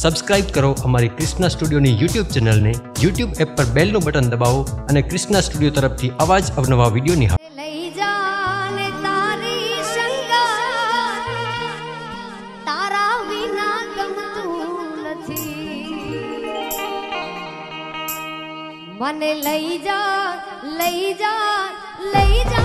Subscribe કરો અમારી ક્રિષ્ના સ્ટુડિયોની યુટ્યુબ ચેનલને। યુટ્યુબ એપ પર બેલનું બટન દબાવો અને ક્રિષ્ના સ્ટુડિયો તરફથી આવા જ અવનવા વિડીયો નિહાળો। મને લઈ જા લઈ જા લઈ જા।